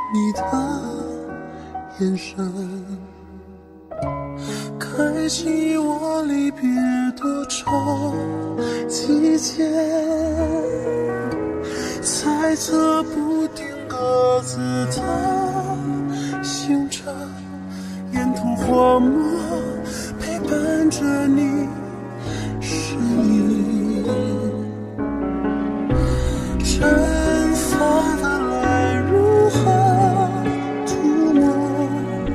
你的眼神，开启我离别多愁季节，猜测不定各自的行程，沿途荒漠陪伴着你身影，蒸发的来如何涂抹，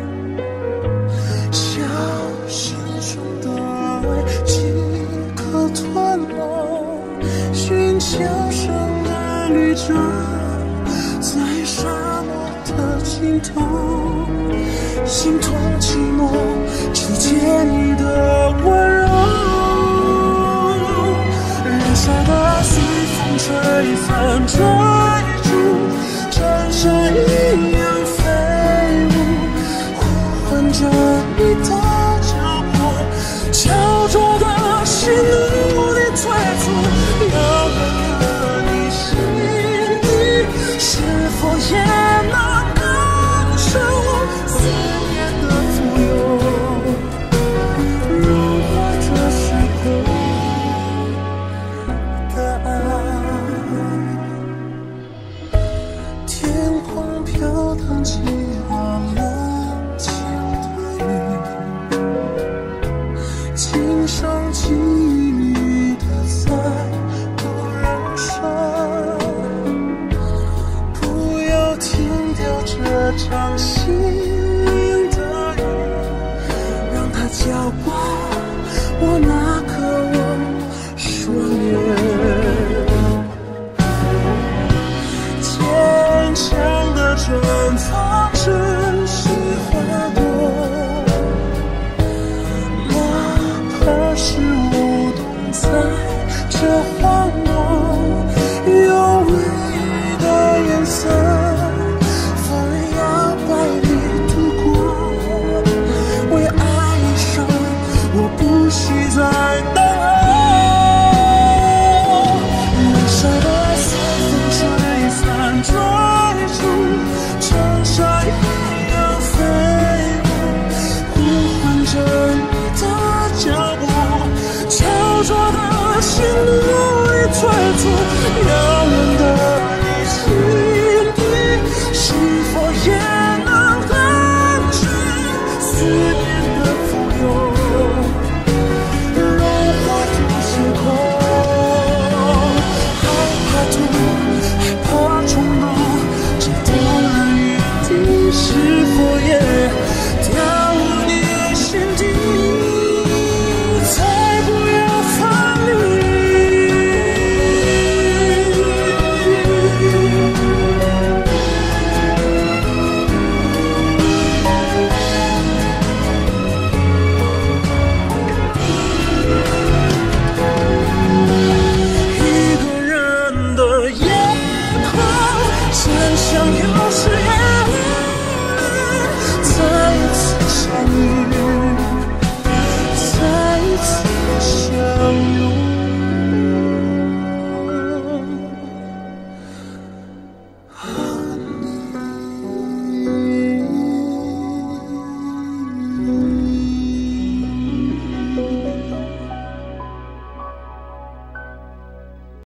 小心中的爱即可吞没，寻求生的旅程，在沙漠的尽头，心痛寂寞，只借你的温柔，燃烧的随风吹散，追逐战山一样飞舞，呼唤着你的脚步，焦灼的心努力催促，遥远的你心底是否也能感受思念的浮涌，融化这时空的爱。天空飘荡起我冷清的雨，轻声细语的在不人声，不要停掉这场心灵的雨，让它浇灌我那渴望双眼，坚强的绽放真实花朵，哪怕是舞动在这荒漠，用唯一的颜色，风摇摆里度过，为爱一生，我不需再等候，燃烧的随风吹散，追逐成山一样飞舞，呼唤着你的脚步，焦灼的心努力催促。